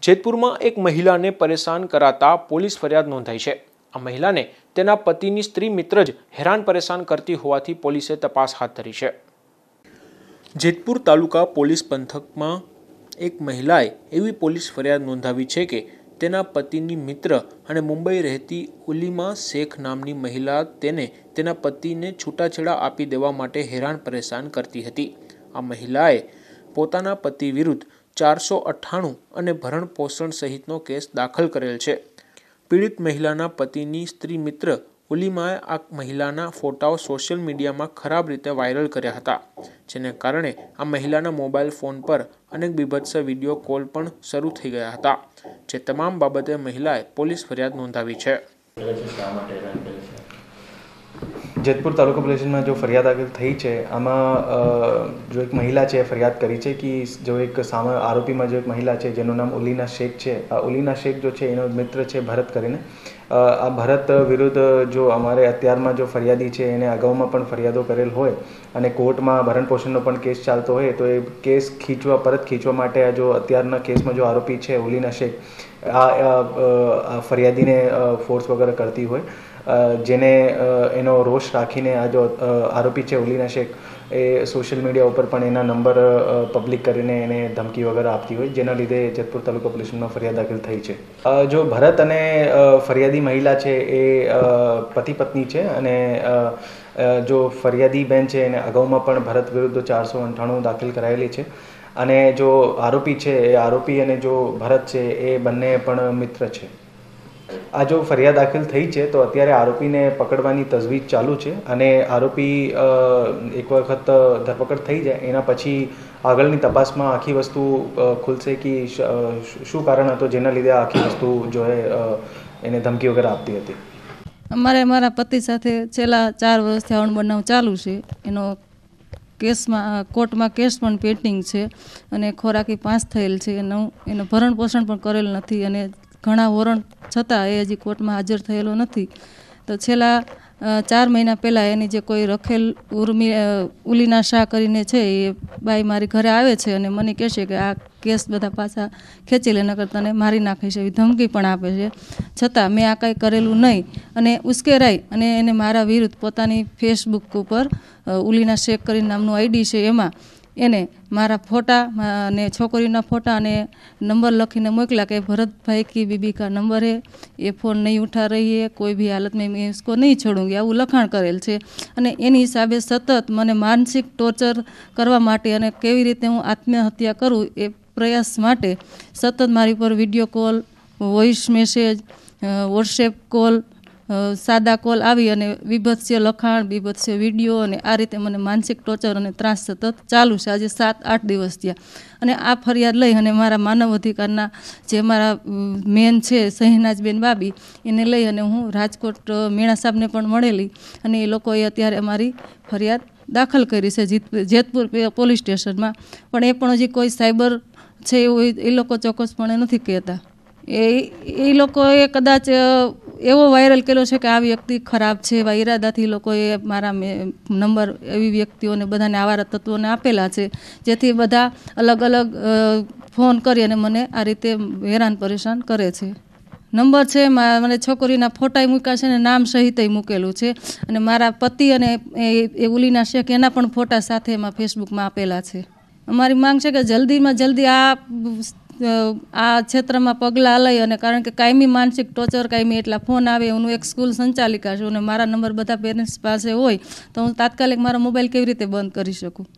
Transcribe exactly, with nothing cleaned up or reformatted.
જેતપુરમાં એક મહિલાને પરેશાન કરાતા પોલીસ ફરિયાદ નોંધાઈ છે। આ મહિલાને તેના પતિની સ્ત્રી મિત્ર જ હેરાન પરેશાન કરતી હોવાથી પોલીસે તપાસ હાથ ધરી છે। જેતપુર તાલુકા પોલીસ પંથકમાં એક મહિલાએ એવી પોલીસ ફરિયાદ નોંધાવી છે કે તેના પતિની મિત્ર અને મુંબઈ રહેતી ઉલીમા શેખ નામની મહિલા તેને તેના પતિને છૂટાછેડા આપી દેવા માટે હેરાન પરેશાન કરતી હતી। આ મહિલાએ પોતાના પતિ વિરુદ્ધ ચારસો અઠ્ઠાણું અને ભરણ પોષણ સહિતનો કેસ દાખલ કરેલ છે। પીડિત મહિલાના પતિની સ્ત્રી મિત્ર ઉલીમાએ આ મહિલાના ફોટાઓ સોશિયલ મીડિયામાં ખરાબ રીતે વાયરલ કર્યા હતા, જેને કારણે આ મહિલાના મોબાઈલ ફોન પર અનેક બીભત્સ વિડીયો કોલ પણ શરૂ થઈ ગયા હતા, જે તમામ બાબતે મહિલાએ પોલીસ ફરિયાદ નોંધાવી છે। જેતપુર તાલુકા પોલીસમાં जो फरियाद दाखिल थी है आमा जो एक महिला है फरियाद करी है कि जो एक साम आरोपी में जो एक महिला है जेनु नाम उलीना शेख है। आ उलीना शेख जो है एनो मित्र है भरत करीने। आ भरत विरुद्ध जो अमारे अत्यार में जो फरियादी है एने अगाऊ में पण फरियादों करेल होय अने कोर्ट में भरण पोषणनो पण केस चालतो होय तो ये केस खींचवा परत खींचवा माटे आ जो अत्यारना केस में जो आरोपी है उलीना शेख आ फरियादी ने फोर्स वगैरह करती होय जेने एनो रोष राखीने आ जो आरोपी है उलीना शेख ए सोशल मीडिया पर पण एना नंबर पब्लिक करीने एने धमकी वगैरह आपती होय जेना लीधे जेतपुर तालुका पुलिस में फरियाद दाखिल थई छे। जो भरत अने फरियादी महिला है ए पति पत्नी है अने जो फरियादी बेन है एने अगाऊ में पण भरत विरुद्ध चार सौ अठाणु दाखिल करायेली है अने जो आरोपी है ए आरोपी अने जो भरत है ए बंने पण मित्र है। आ जो फरियाद दाखिल थी है तो अत्यारे आरोपी ने पकड़वानी तजवीज चालू है अने आरोपी एक वखत धरपकड़ थी जाए एना पछी आगळनी तपास में आखी वस्तु खुलसे कि शू कारण हतो जेना लीधे आखी वस्तु जो है एने धमकी वगैरह आपती हती। अमारे मारा पति साथे छेल्ला चार वर्षथी आवण बनाव चालू छे। एनो केस में कोर्ट में केस पण पेंडिंग है अने खोराकी पास थयेल छे एनो एनो भरण पोषण पण करेल नथी अने घणा वोरंट छतां ए हजी कोर्ट में हाजर थयेलो नथी। तो छेल्ला चार महीना पहला एनी जे कोई रखेल उर्मी उलीना शाह करीने छे ए बाई मारी घरे आवे छे अने मने कहे कि आ केस बधा पाछा खेंची ले नकर तने मारी नाखीश एवी धमकी पण आपे छे, छतां मैं आ कांई करेलुं नहीं अने उश्केराई अने एने मारा विरुद्ध पोतानी फेसबुक पर उलीना शेख करीने नामनुं आईडी छे एमां एने मारा फोटा ने छोकरीना फोटा ने नंबर लखीने मोकल्या कि भरत भाई की बीबी का नंबर है, ये फ़ोन नहीं उठा रही है, कोई भी हालत में मैं इसको नहीं छोड़ूंगी आवुं लखाण करेल छे अने एनी हिसाबे सतत मने मानसिक टोर्चर करवा माटे अने केवी रीते हूँ आत्महत्या करूँ ए प्रयास माटे सतत मारी पर video call, voice message, WhatsApp call, सादा कॉल आवी अने विभत्स्य लखाण, विभत्स्य विडियो अने आ रीते मने मानसिक टोर्चर अने त्रास सतत चालू छे। आज सात आठ दिवस थया अने आ फरियाद लई अने मारा मानव अधिकारना जे मारा मेन छे शहनाजबेन बाबी एने लई अने हूँ राजकोट मीणा साहेबने पण मळेली अने ए लोकोए अत्यारे अमारी फरियाद दाखल करी छे जेतपुर पोलीस स्टेशन में पण ए पण हजी कोई साइबर छे ए लोको चोक्कसपणे नथी कहेता। ए ए लोकोए कदाच एवो वायरल करेलो छे कि आ व्यक्ति खराब है एवा इरादाथी लोकोए मारा नंबर एवी व्यक्तिओने बधाने आवारा तत्वोने आपेला छे जेथी बधा अलग अलग फोन करी अने मने आ रीते हैरान परेशान करे छे। नंबर है मैंने छोकरीना फोटा मूक्या छे ने नाम सहित मूकेलू है अने मारा पति अने ए उलीना शेख एना पण फोटा साथे एमां फेसबुक में आपेला छे। अमारी मांग है कि जल्दी में जल्दी आ आ क्षेत्र में पगला लई अने कारण के कायमी मानसिक टोर्चर कायमी एटला फोन आवे हूँ एक स्कूल संचालिका छुं अने मारा नंबर बधा पेरेंट्स पासे होय तो हूँ तात्कालिक मारा मोबाइल केवी रीते बंद करी शकूँ।